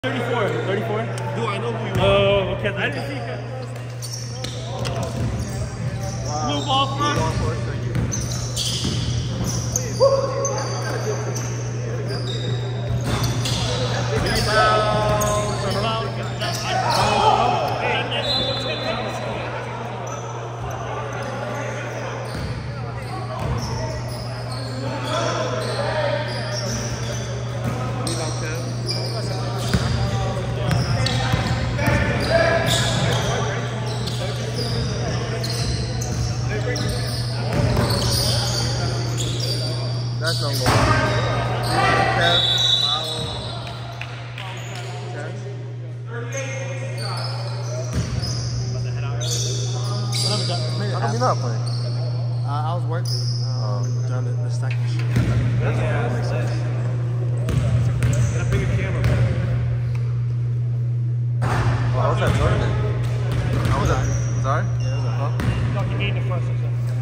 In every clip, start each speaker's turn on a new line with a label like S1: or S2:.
S1: 34. 34?
S2: Do I know who you are?
S1: Oh, okay. I didn't see you. Wow. Blue ball first.
S2: Blue ball first, thank you. That's no more. Kev, foul. How come you're not playing?
S3: I was working. Doing the second shit.
S2: That's got a bigger camera.
S3: Oh, how was that tournament? How was that? Sorry? Yeah, it was a pump.
S1: No, he made the first one.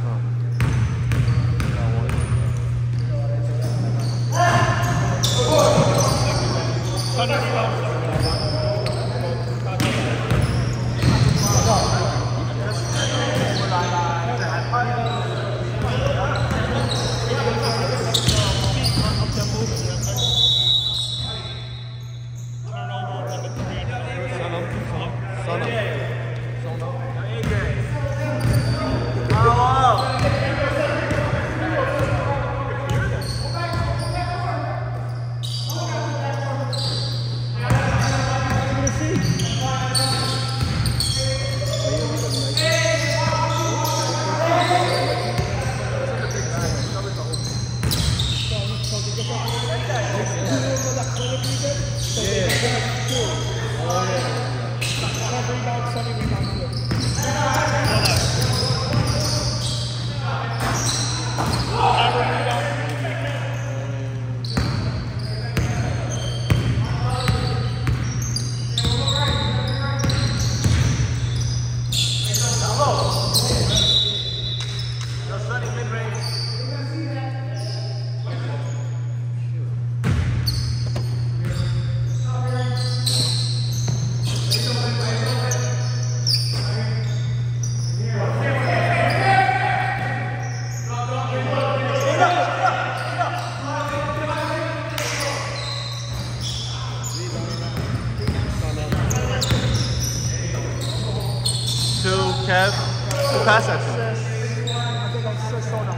S3: Kev, who passed that to him?
S1: I think I said Sono.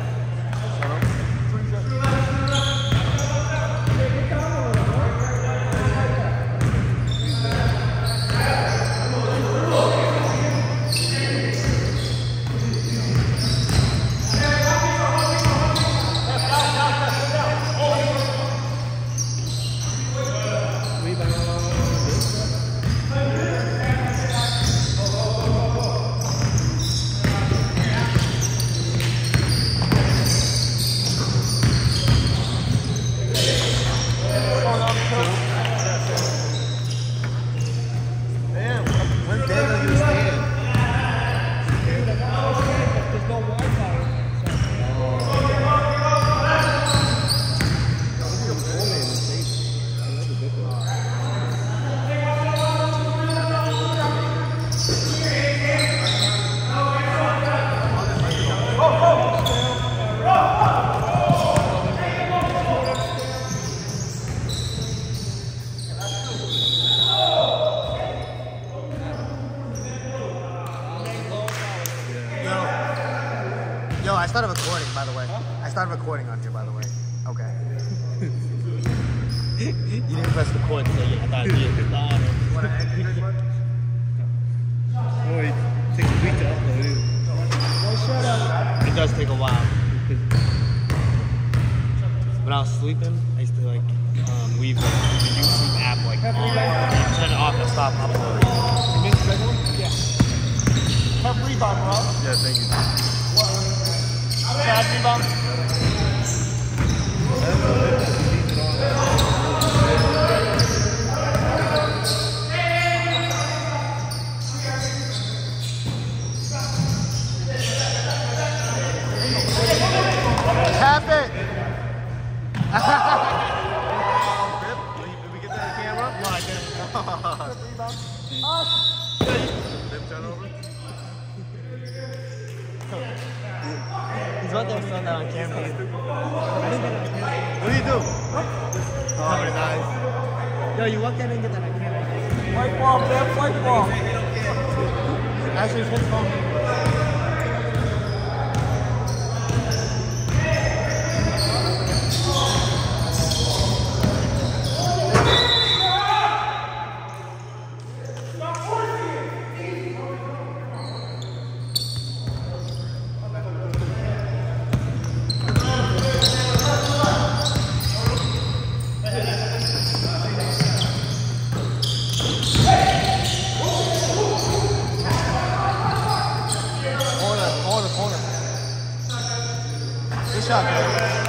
S3: Yo, I started recording, by the way. I started recording on here, by the way. Okay.
S1: You didn't press record, so yeah, I thought you did.
S3: Want to edit this one?
S2: Oh, it takes a week to upload it.
S1: It does take a while. When I was sleeping, I used to like leave the YouTube app like on, turn it off and stop uploading.
S2: You missed the second one?
S1: Yeah. Have rebound, bro.
S3: Yeah, thank you.
S1: Chad, rebound.
S3: Tap it!
S2: Did we get that on camera?
S1: No, I didn't.
S3: Oh, Big turnover.
S1: He's right there throwing that on camera.
S2: What do you do? Oh, very nice.
S1: Yo, you walk in and get that on camera.
S3: White ball, man, white ball.
S2: Actually, it's his phone.
S3: Corner. Good shot, man.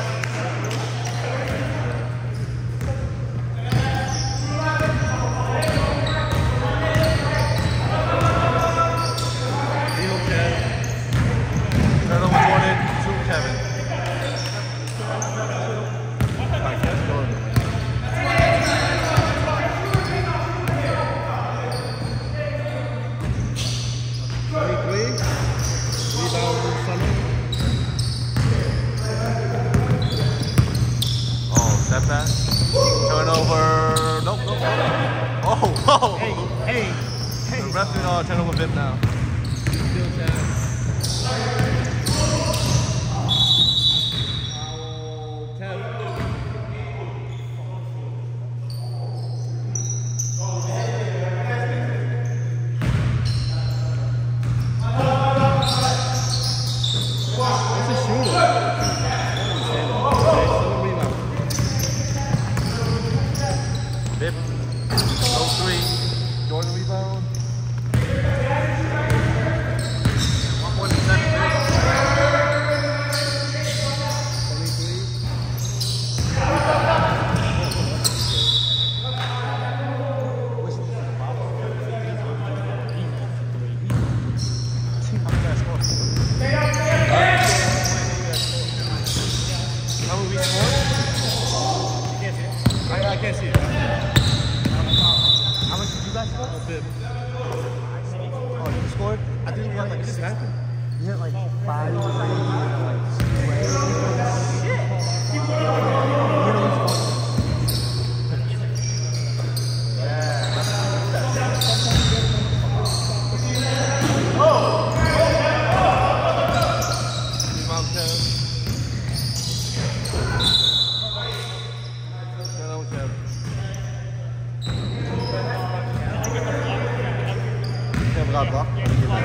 S3: Turnover 22, Kevin. Alright, Kevin's going. Step back. Turnover. Nope. Oh, whoa.
S2: Hey.
S3: The ref did turnover bit now. Bip. Low 3. Jordan rebound. 1.7. How many we scored? I can't see it. How much did you guys score? A bit. Oh, you scored? I think we had like 6. You hit like 5 or 9. Got blocked.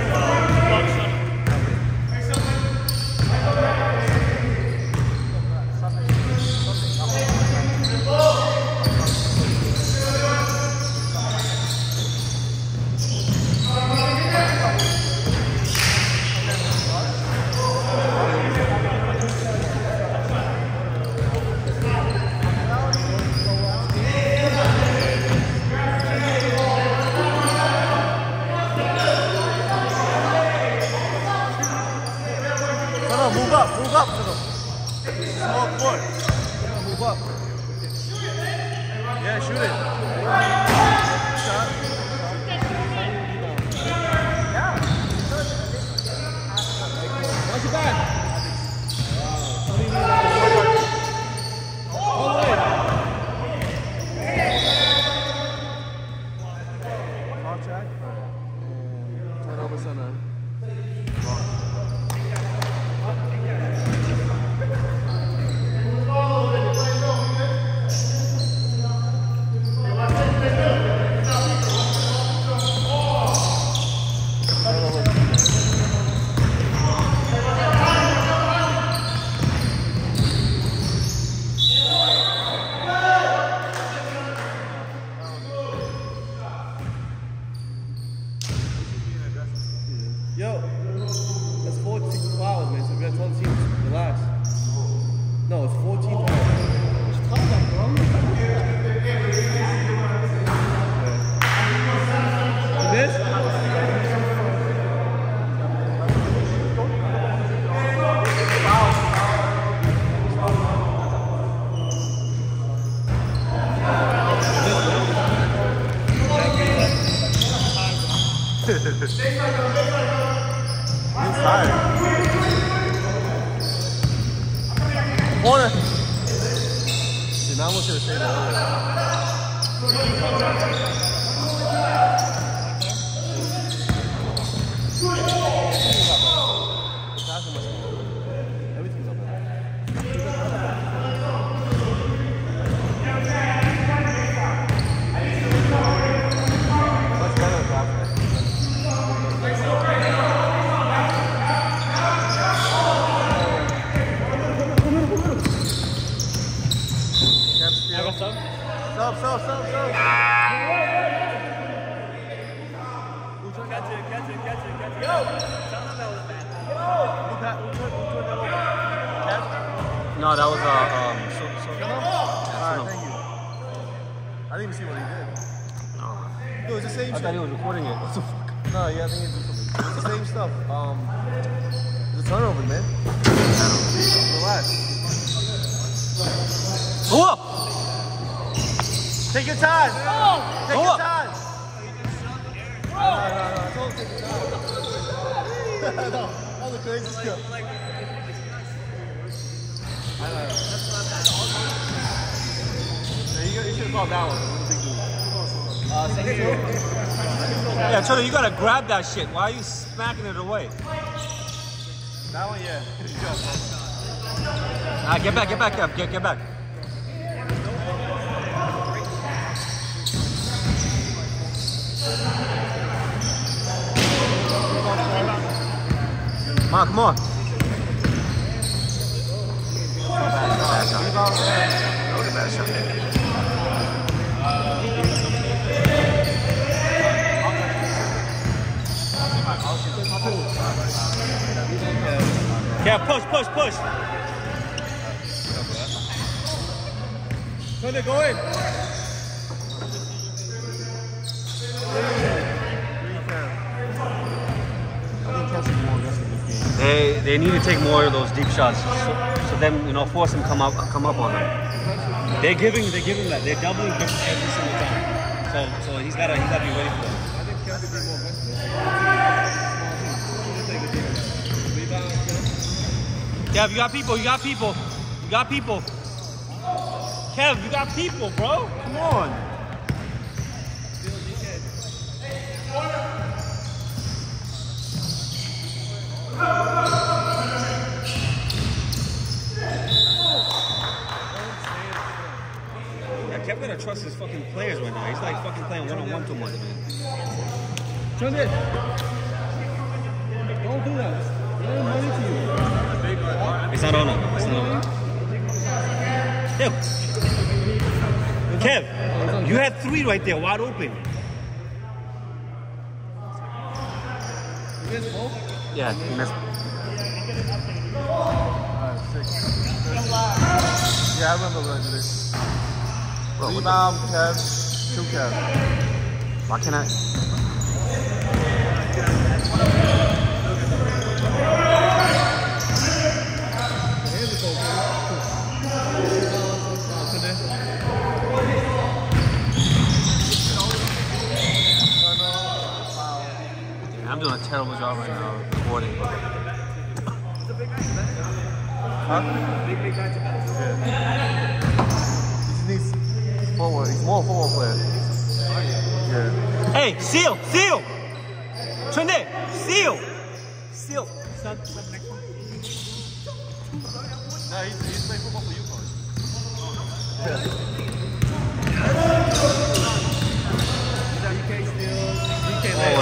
S3: Move up, small court. Move up. Yeah, shoot it. Shot. Watch your back. Contact. Turnover center. He's tired. Corner. Dude, now I want you to say that everything's up there. Much better than that. Stop.
S2: Catch it. Yo! Tell them that was bad.
S3: No, that was Alright, thank you. I didn't even see what he did. No, it's the same shit. I thought he was recording it. What the fuck? No, yeah, I think it's the same stuff. It's a turnover, man. Relax. Go up! Take your time! Take your time! No, don't take your time. No, that was a crazy skill. I know. You should have called that one.
S4: Yeah, Tony, you gotta grab that shit. Why are you smacking it away?
S3: That one, yeah.
S4: Get back, Kev. Get back. Come on. Yeah, push.
S3: Turn it, go in.
S4: They need to take more of those deep shots, so then force him come up on them. They're giving that. They're doubling every single time. So he's gotta be ready for them. Kev, you got people. Kev, you got people, bro. Come on. Yeah, Kev gotta trust his fucking players right now. He's like fucking playing one-on-one too much, man.
S3: Turn it. Don't do that. Let him money to you.
S4: It's not on him. Kev, you had 3 right there, wide open.
S3: You missed both?
S4: Yeah, he missed.
S3: Alright, 6. Yeah, I remember when I did this. Rebound, Kev. 2 Kev.
S4: Why can't I? I'm doing a terrible job right now recording.
S3: Huh? Big guy to pass. Yeah. He needs forward. He's more forward player. Yeah.
S4: Hey, seal! Trende, seal!
S3: No, he's playing football for UConn. Yeah. DK still. DK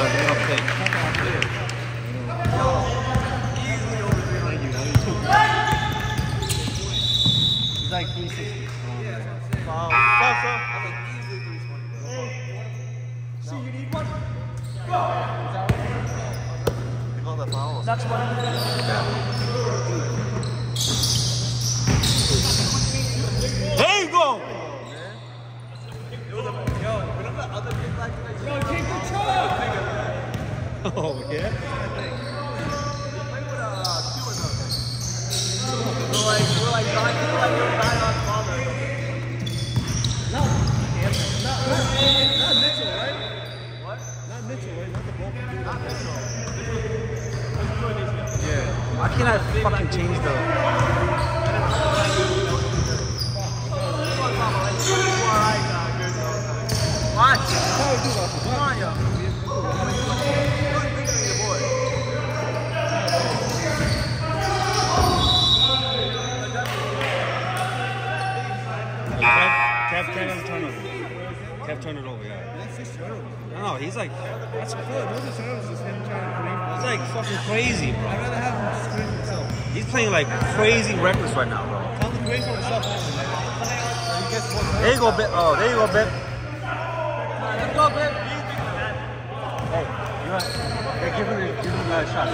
S3: He's like 360. Stop. Easily 320. See, you need one? Go! You got that foul? That's one.
S4: There you go! Oh, yeah?
S2: We're like not father.
S3: Not Mitchell, right? What? Not Mitchell, right? Not the ball.
S4: can I fucking change the...
S3: Watch. Come on, yo.
S4: Kev has a turnover. Kev turned it over, yeah.
S2: That's 6 turnovers.
S4: No, he's like...
S2: That's good. Most of the turnovers is him trying to create.
S4: He's like fucking crazy, bro.
S2: I'd rather have him screen himself.
S4: He's playing like crazy reckless right now, bro.
S2: Tell him to create for himself. He gets more
S4: There you go, Bip. Oh, there you go, Bip.
S3: Let's go, Bip.
S4: Hey, they're giving him a shot.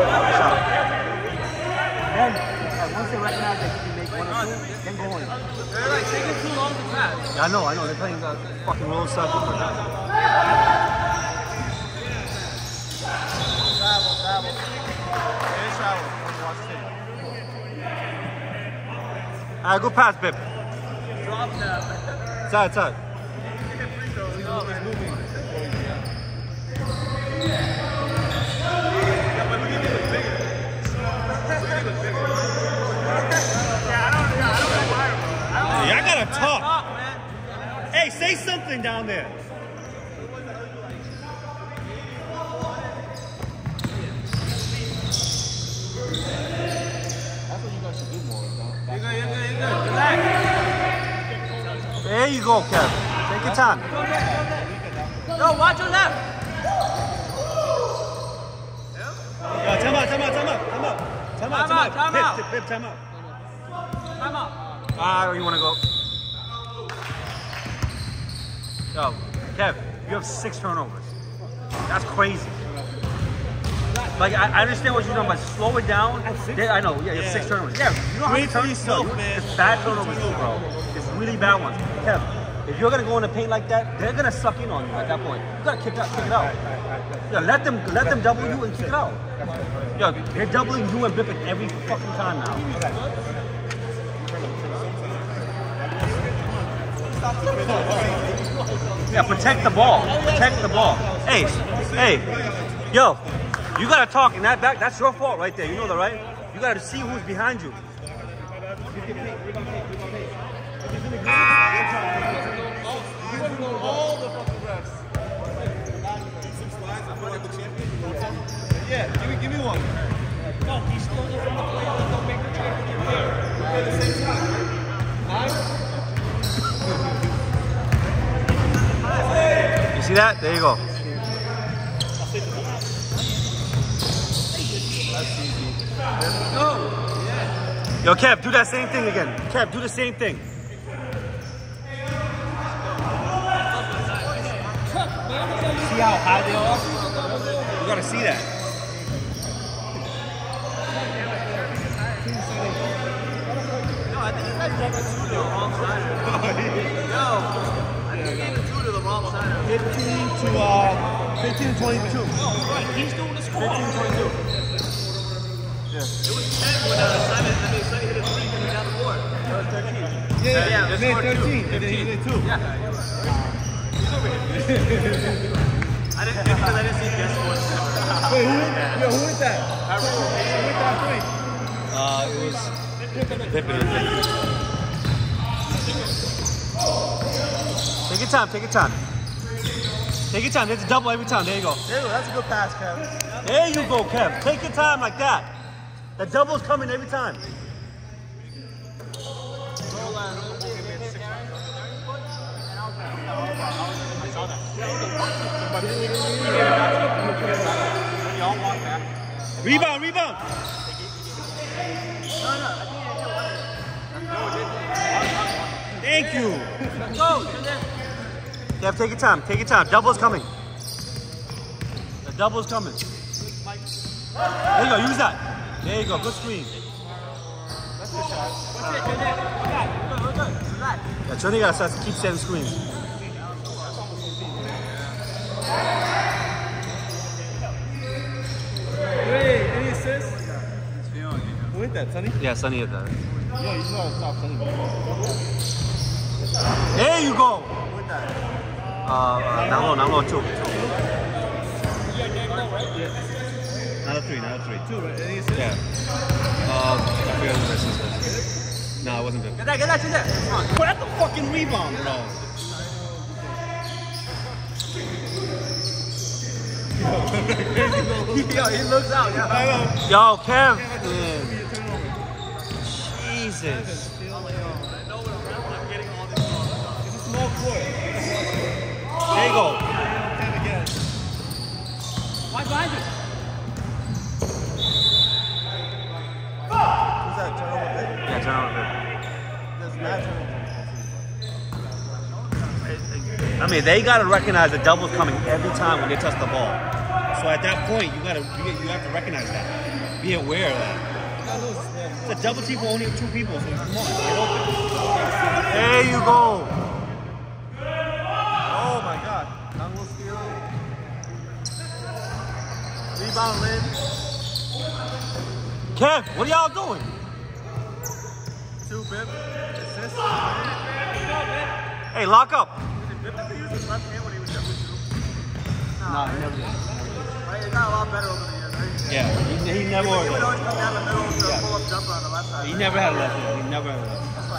S4: Then, once they recognize that he can make one or two, then go on.
S3: They're like taking too long to pass.
S4: Yeah, I know. They're playing fucking roll stuff.
S3: Travel. Hey, travel. Watch tape.
S4: Alright, good pass, Bip.
S3: Drop that.
S4: Side. I gotta talk. Hey, say something down there.
S2: That's what you guys should do more.
S3: You're good. Relax.
S4: There you go, Kev. Take your time.
S3: Yo, watch your left.
S4: Time out. Bip, time out.
S3: Time out.
S4: Where you want to go? Yo, Kev, you have 6 turnovers. That's crazy. Like, I understand what you're doing, but slow it down. I know, yeah, you have 6 turnovers. Yeah, you don't have to turn yourself, man. It's bad turnovers too, bro. It's really bad ones. Kev, if you're gonna go in the paint like that, they're gonna suck in on you at that point. You gotta kick it out. Yeah, let them double you and kick it out. Yo, they're doubling you and Bippin every fucking time now. Yeah, protect the ball. Hey, yo, you gotta talk in that back. That's your fault right there. You know that, right? You gotta see who's behind you.
S2: All the fucking refs. Yeah, give me one. No, he stole it from the player. Don't make the champion player. At the same time.
S4: You see that? There you go. Yo, Kev, do that same thing again. Kev, do the same thing. See how high they are? You gotta see that.
S3: No, I think you guys gave it 2 to the wrong side. Yo, I think you gave it 2 to the wrong side.
S2: 15 to 22.
S3: No, right. He's doing the score.
S2: 15 to 22.
S3: It was 10 when Simon hit a 3 coming down the court.
S2: That was 13.
S3: Yeah,
S2: They made 13, and then he did 2.
S3: Yeah. I didn't see guess what.
S2: Wait, who hit that? Who hit that 3?
S4: It was Pippen. Take your time. There's a double every time. There you go.
S3: There you go. That's a good pass, Kev.
S4: There you go, Kev. Take your time like that. The double's coming every time. Rebound. Thank you.
S3: Go.
S4: Kev, take your time. Double's coming. The double's coming. There you go. Use that. There you go. Good screen. Yeah, Tony gotta start to keep setting screens.
S2: Hey, any assists? Who hit that, Sonny?
S4: Yeah, Sonny hit that.
S2: Yo, you just gotta stop Sonny.
S4: There you go.
S3: Who hit that?
S4: Down low, 2. Not a 3, not a 3.
S3: 2, right? Any assists?
S4: Yeah. I forgot who this is. No, it wasn't Bib.
S2: Get that, get that. Come on.
S4: But that's the fucking rebound, bro.
S2: Yo, he looks out, yeah.
S4: Yo, Kev. Jesus.
S3: Small court.
S4: There you go.
S2: Why behind you?
S3: Who's that? Turnover bit?
S4: Yeah, turn on
S3: There's mad turnover.
S4: I mean, they gotta recognize the double's coming every time when they touch the ball. So at that point, you have to recognize that. Be aware of that. It's a double team for only 2 people, so come on, get open. There you go.
S3: Oh my god. Congo steal. Rebound, Lynn.
S4: Kev, what are y'all doing?
S3: 2, Bib. Assist.
S4: Hey, lock up.
S3: Bib did use his left hand when he was jumping through.
S4: Nah, he never did.
S3: Right? He got a lot better over the years, right?
S4: Yeah, he never.
S3: He would always come down the middle to pull up jumper on the left side.
S4: He never had a left hand. He never had a left hand.
S3: That's what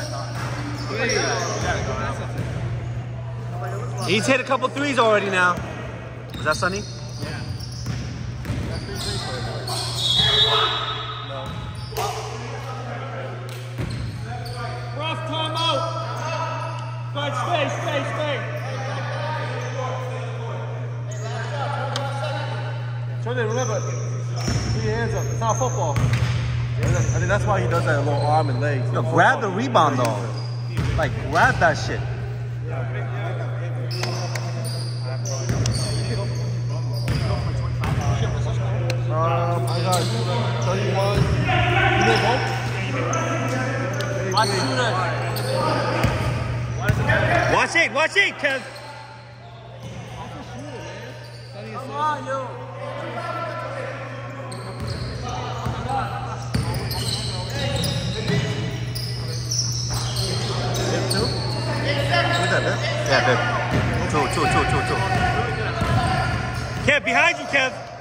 S3: I thought.
S4: He's hit a couple 3s already now. Was that Sonny?
S3: No.
S2: Rough timeout. But stay.
S3: Jordan, remember, 3 hands up. It's not football. I think that's why he does that little arm and legs.
S4: Yo, grab the rebound though. Like, grab that shit.
S3: I got 31. You know both?
S4: Watch it, Kev.
S2: Come on, yo.
S3: Who's that, Bib?
S4: Yeah, Bib. Two. Kev, behind you, Kev.